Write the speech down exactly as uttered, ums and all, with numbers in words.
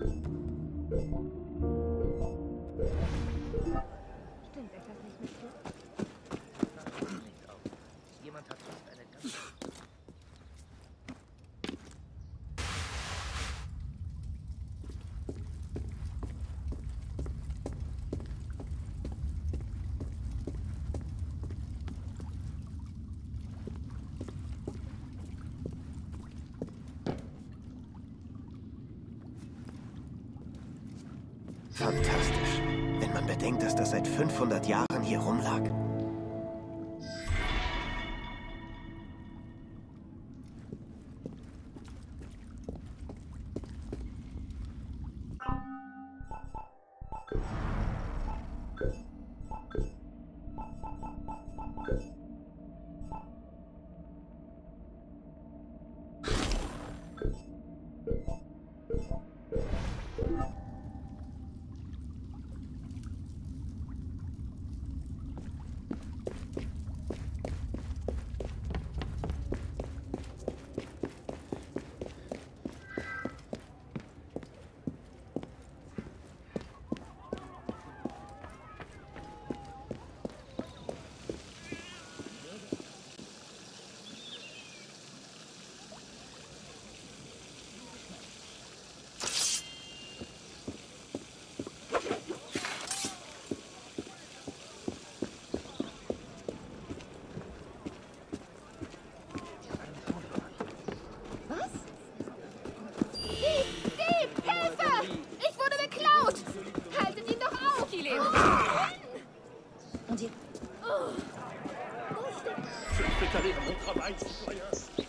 Stimmt etwas nicht mit dir? Jemand hat fast eine ganze... Fantastisch. Wenn man bedenkt, dass das seit fünfhundert Jahren hier rumlag. Und hier. Je ne fais qu'aller à mon travail, citoyen.